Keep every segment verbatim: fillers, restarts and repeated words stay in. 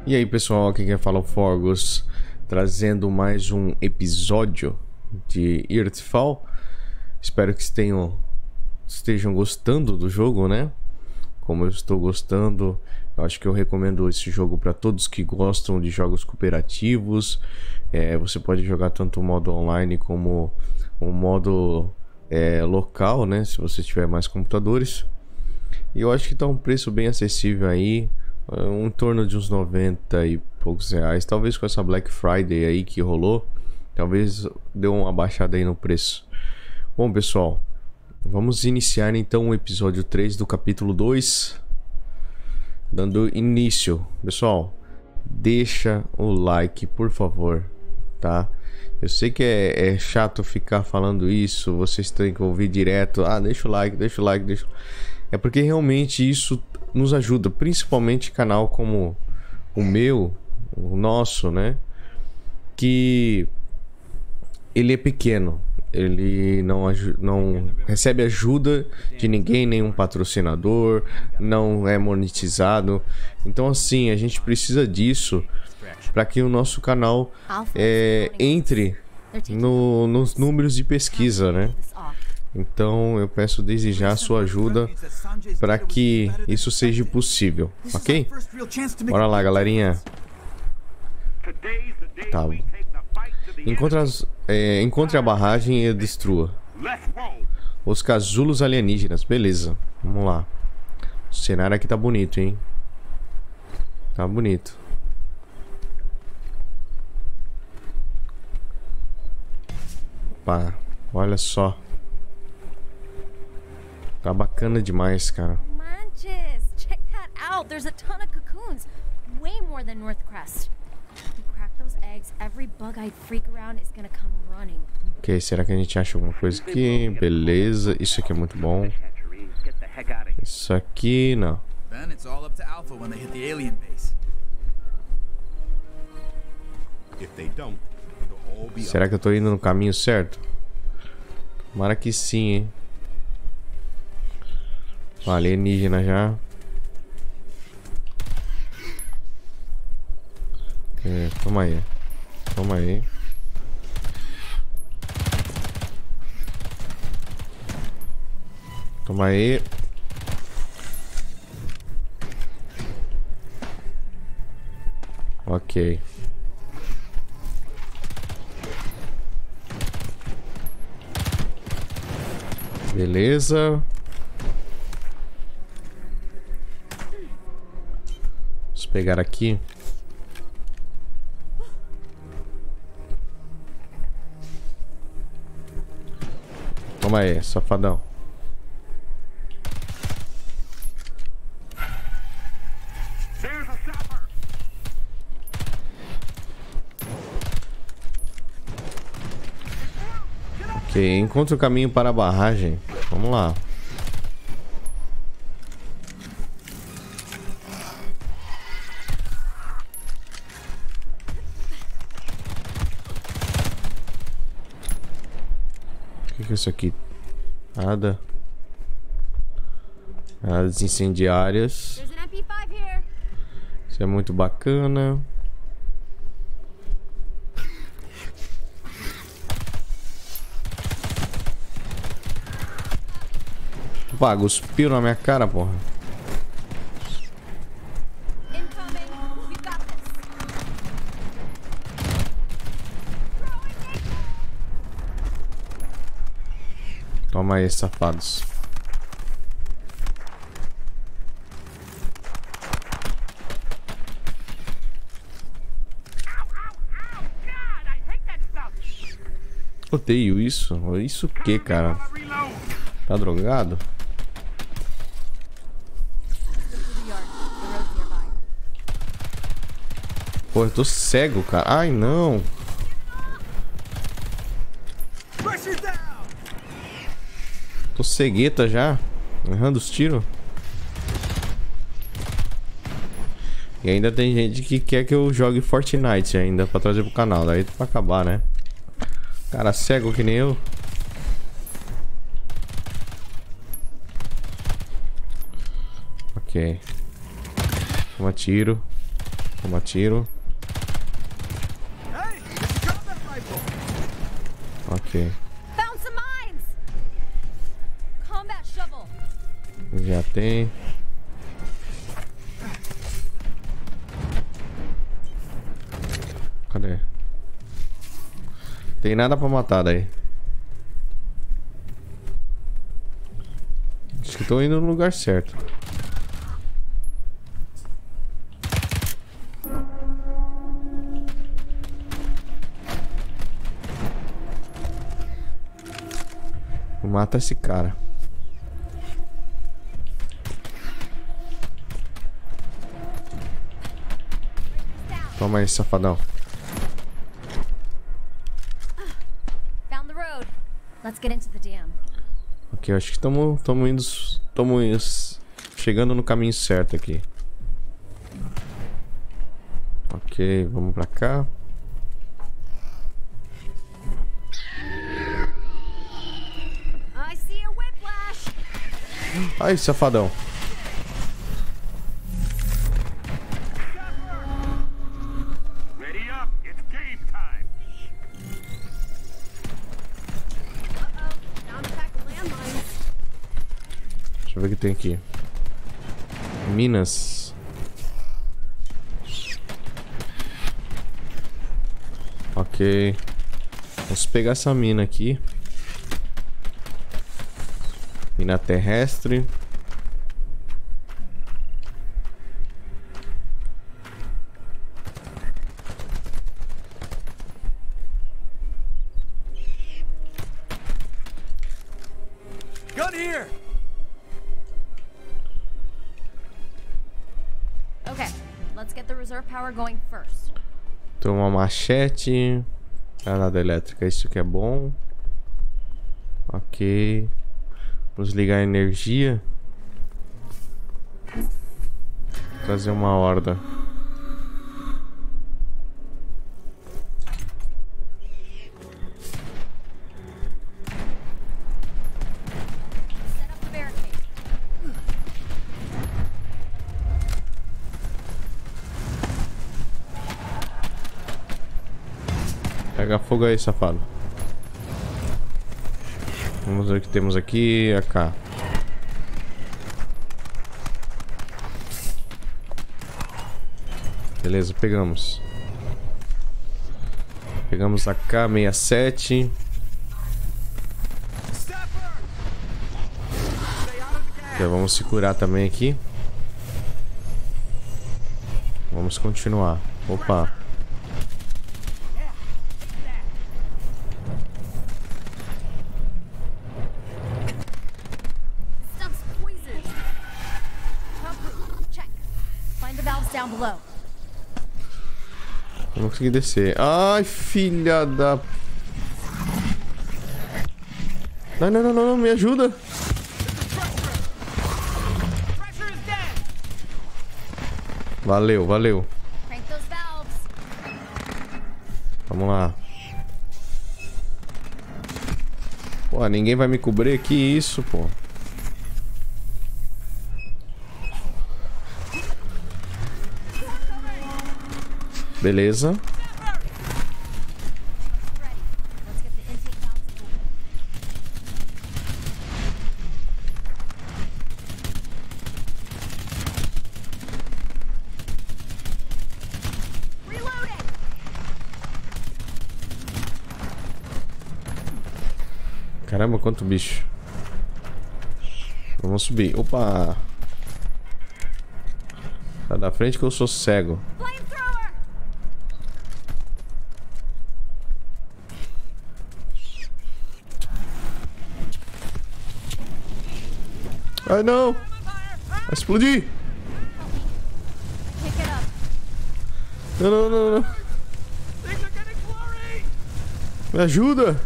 E aí pessoal, aqui quem fala é o Forgos, trazendo mais um episódio de Earthfall. Espero que tenham, estejam gostando do jogo, né? Como eu estou gostando, eu acho que eu recomendo esse jogo para todos que gostam de jogos cooperativos. É, você pode jogar tanto o modo online como o modo é, local, né? Se você tiver mais computadores. E eu acho que tá um preço bem acessível aí. Um em torno de uns noventa e poucos reais. Talvez com essa Black Friday aí que rolou, talvez deu uma baixada aí no preço. Bom pessoal, vamos iniciar então o episódio três do capítulo dois. Dando início. Pessoal, deixa o like por favor, tá? Eu sei que é, é chato ficar falando isso. Vocês têm que ouvir direto. Ah, deixa o like, deixa o like, deixa... É porque realmente isso nos ajuda, principalmente canal como o meu, o nosso, né? Que ele é pequeno, ele não, não recebe ajuda de ninguém, nenhum patrocinador, não é monetizado. Então assim, a gente precisa disso para que o nosso canal é, entre no, nos números de pesquisa, né? Então eu peço desde já a sua ajuda para que isso seja possível, ok? Bora lá, galerinha. Tá. Encontre, as, é, encontre a barragem e a destrua os casulos alienígenas. Beleza, vamos lá. O cenário aqui tá bonito, hein? Tá bonito. Opa, olha só. Tá bacana demais, cara. Manches, check that out. There's a ton of cocoons, way more than Northcrest. If you crack those eggs, every bug-eyed freak around is gonna come running. Ok, será que a gente acha alguma coisa aqui? Beleza, isso aqui é muito bom. Isso aqui não. Será que eu tô indo no caminho certo? Tomara que sim, hein? Alienígena já. É, toma aí. Toma aí. Toma aí. Ok. Beleza. Vamos pegar aqui. Toma aí, safadão. Ok, encontre o caminho para a barragem. Vamos lá. O que é isso aqui? Nada. As incendiárias. Isso é muito bacana. Opa, cuspiu na minha cara, porra. Toma aí, safados. Odeio isso. Isso o que, cara? Tá drogado? Pô, eu tô cego, cara. Ai, não. Tô cegueta já, errando os tiros. E ainda tem gente que quer que eu jogue Fortnite ainda pra trazer pro canal. Daí pra acabar, né? Cara cego que nem eu. Ok. Toma tiro. Toma tiro. Ok. Found some mines. Combat shovel. Já tem. Cadê? Tem nada pra matar daí. Acho que tô indo no lugar certo. Mata esse cara. Toma aí, safadão. Found the road. Let's get into the dam. Ok, acho que estamos estamos indo, estamos chegando no caminho certo aqui. Ok, vamos pra cá. I see a whiplash. Ai, safadão. Ready up, it's game time. Uh-oh. Found a pack of landmines. Deixa eu ver o que tem aqui. Minas. Ok. Vamos pegar essa mina aqui. Mina terrestre. Gun here. Okay, let's get the reserve power going first. Tem uma machete. Granada elétrica, isso que é bom. Ok. Vamos ligar a energia. Trazer uma horda. Set up the barricade. Pega fogo aí, safado. Vamos ver o que temos aqui. A cá. Beleza, pegamos. Pegamos a K sessenta e sete. Já vamos se curar também aqui. Vamos continuar. Opa. Stuff's poison. Top check. Find the valves down below. Eu não consegui descer. Ai, filha da... Não, não, não, não, não, me ajuda. Valeu, valeu. Crank those valves. Vamos lá. Pô, ninguém vai me cobrir? Que isso, pô. Beleza. Ready. Let's get the intake valves open. Reloading. Caramba, quanto bicho. Vamos subir. Opa. Sai da frente que eu sou cego. Flamethrower. Ai, não. Vai explodir. Pick it up. Não, não, não, não. Things are getting blurry. Me ajuda.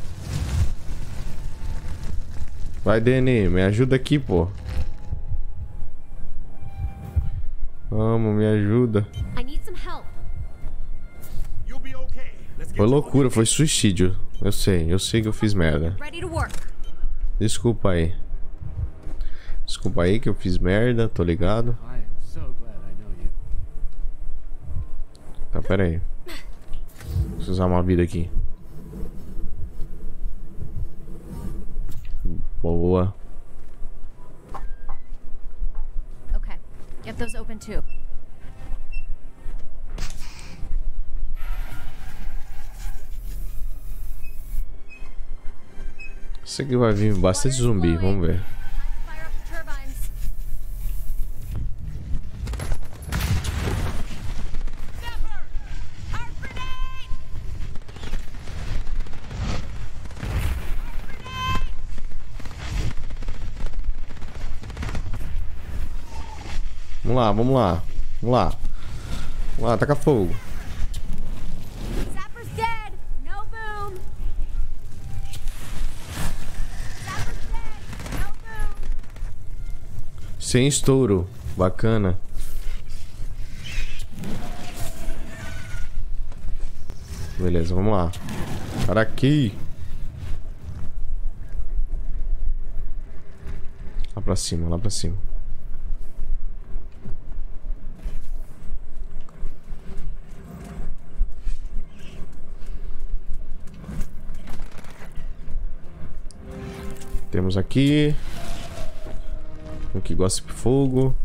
Vai, Dani, me ajuda aqui, pô. Vamos, me ajuda. I need some help. You'll be okay. Let's get Foi you on loucura, your foi suicídio. Eu sei, eu sei que eu fiz merda. Ready to work. Desculpa aí. Desculpa aí que eu fiz merda, tô ligado. I am so glad I know you. pera aí. Vou usar uma vida aqui. Boa. Okay, get those open too. Isso aqui vai vir bastante zumbi, vamos ver. Fire up the turbines. Zephyr! Heart grenade! Vamos lá, vamos lá. Vamos lá. Vamos lá, taca fogo. Zapper's dead! No boom! Zapper's dead! No boom! Sem estouro. Bacana. Beleza, vamos lá. Para aqui. Lá pra cima, lá pra cima. Temos aqui um que gosta de fogo.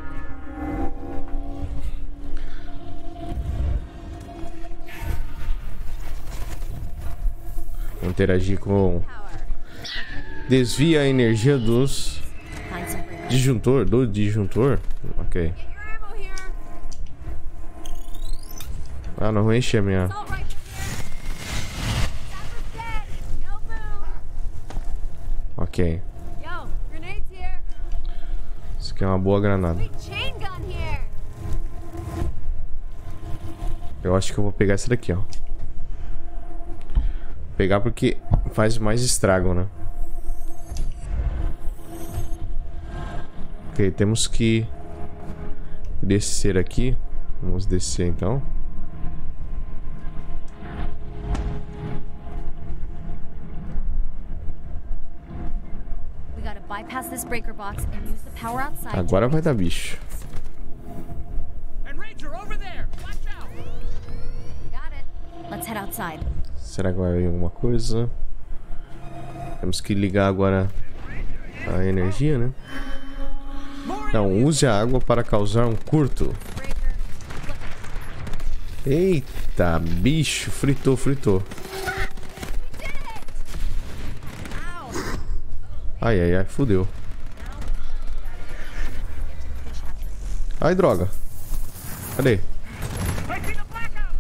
Vou interagir com... Desvia a energia dos... Find some breakers. Disjuntor, do disjuntor? Ok. Get your ammo here. Ah, não vou encher a minha... Assault rifle here. Zapper's dead! No boom! Ok. Yo, grenades here. Isso aqui é uma boa granada. Sweet chain gun here. Eu acho que eu vou pegar essa daqui, ó. Pegar porque faz mais estrago, né? Ok, temos que descer aqui. Vamos descer então. We gotta bypass this breaker box and use the power outside. Agora vai dar bicho. And Ranger, over there! Watch out! Got it. Let's head outside. Será que vai vir alguma coisa? Temos que ligar agora a energia, né? Não, use a água para causar um curto. Breaker. Eita, bicho, fritou, fritou. Did it! Ow! Ai, ai, ai, fudeu. Ai, droga. Cadê? I see the blackout!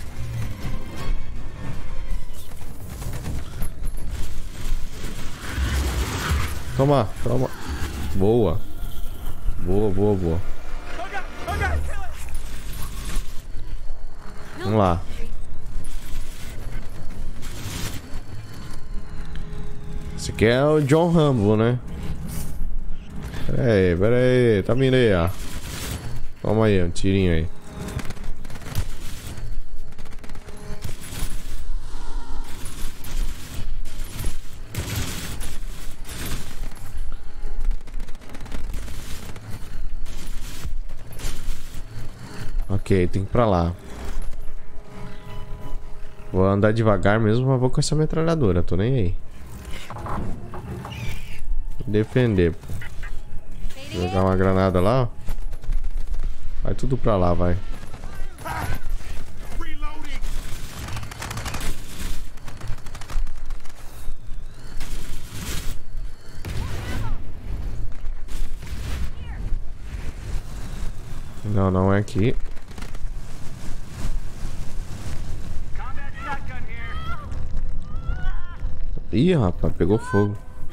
Toma, toma. Boa. Boa, boa, boa. Oh god! Oh god! Kill it! Vamos lá. Esse aqui é o John Rambo, né? Pera aí, pera aí. Tá vindo aí, ó. Toma aí, um tirinho aí. Ok, tem que ir pra lá. Vou andar devagar mesmo, mas vou com essa metralhadora, tô nem aí. Defender, pô. Jogar uma granada lá, ó. Vai tudo pra lá, vai. Reloading! Não, não é aqui. Combat shotgun here! Ih, rapaz, pegou fogo.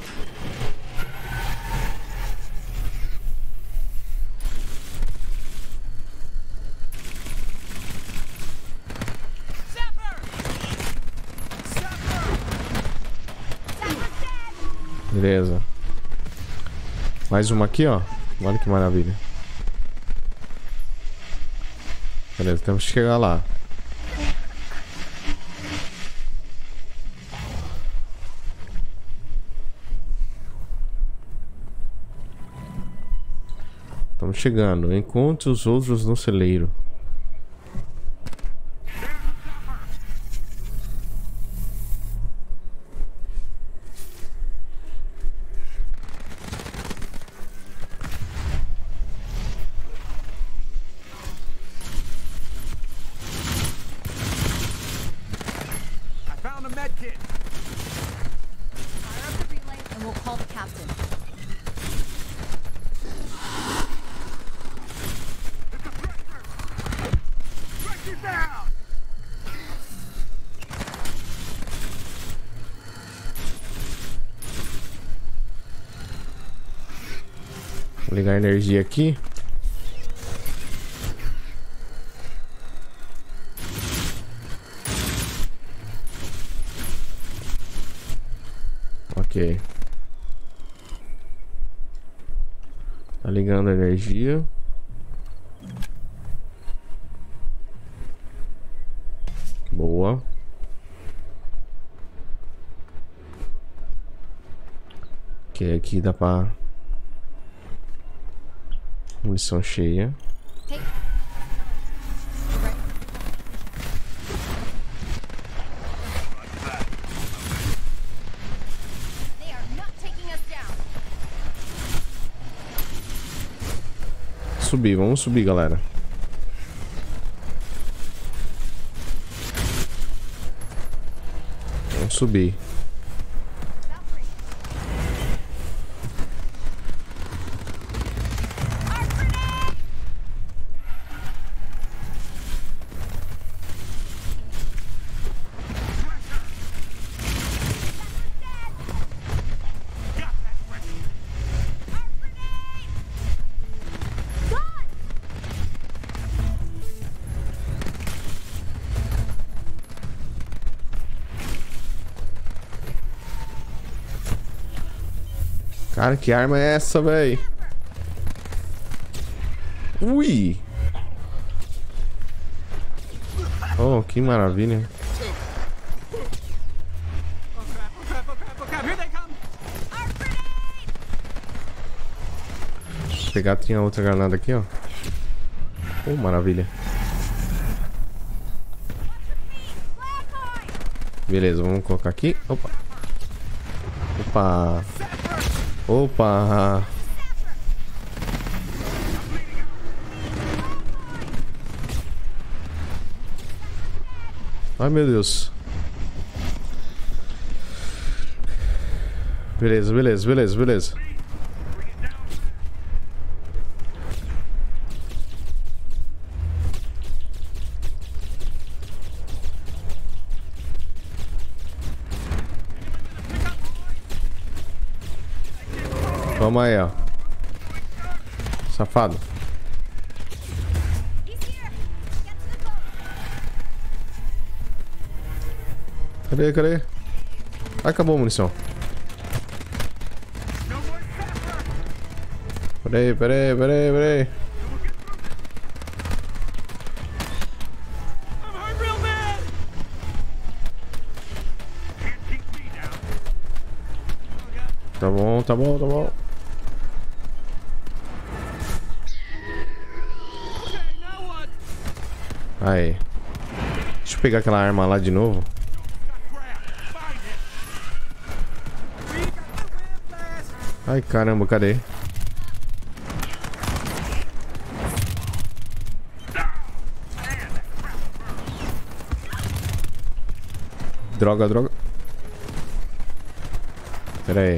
Beleza. Mais uma aqui, ó. Olha que maravilha. Beleza, temos que chegar lá. Estamos chegando. Encontre os outros no celeiro. Vou ligar a energia aqui. Ok. Tá ligando a energia. Boa. Ok, aqui dá pra... Munição cheia. Hey. They are not taking us down. Subir, vamos subir, galera. Vamos subir. Cara, que arma é essa, véi? Ui! Oh, que maravilha. Deixa eu pegar, tinha outra granada aqui, ó. Oh, maravilha. Beleza, vamos colocar aqui. Opa. Opa. Opa! Ai, meu Deus. Beleza, beleza, beleza, beleza. Vamos aí, ó. Safado. Cadê, cadê? Acabou a munição. Peraí, peraí, peraí, peraí. Tá bom, tá bom, tá bom. Aí. Deixa eu pegar aquela arma lá de novo. Ai, caramba, cadê? Droga, droga. Pera aí.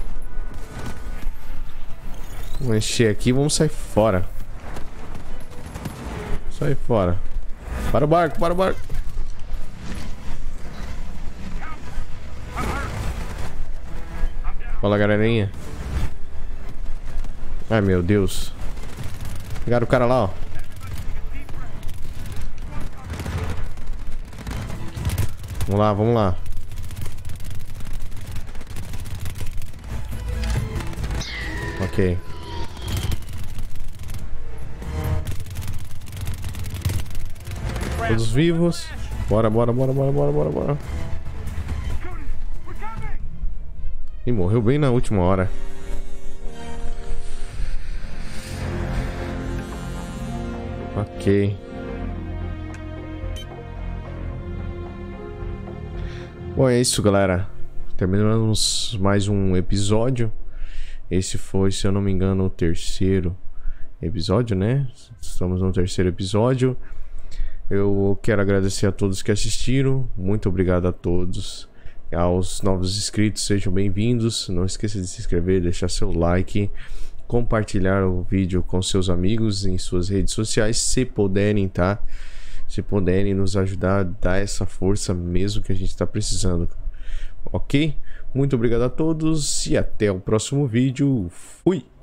Vamos encher aqui e vamos sair fora. Sair fora. Para o barco, para o barco. Fala, galerinha. Ai, meu Deus. Pegaram o cara lá, ó. Vamos lá, vamos lá. Ok. Todos vivos. Bora, bora, bora, bora, bora, bora, bora. E morreu bem na última hora. Ok. Bom, é isso, galera. Terminamos mais um episódio. Esse foi, se eu não me engano, o terceiro episódio, né? Estamos no terceiro episódio. Eu quero agradecer a todos que assistiram. Muito obrigado a todos. Aos novos inscritos, sejam bem-vindos. Não esqueça de se inscrever, deixar seu like, compartilhar o vídeo com seus amigos em suas redes sociais, se puderem, tá? se puderem nos ajudar, dar essa força mesmo que a gente está precisando. Ok? Muito obrigado a todos e até o próximo vídeo. Fui!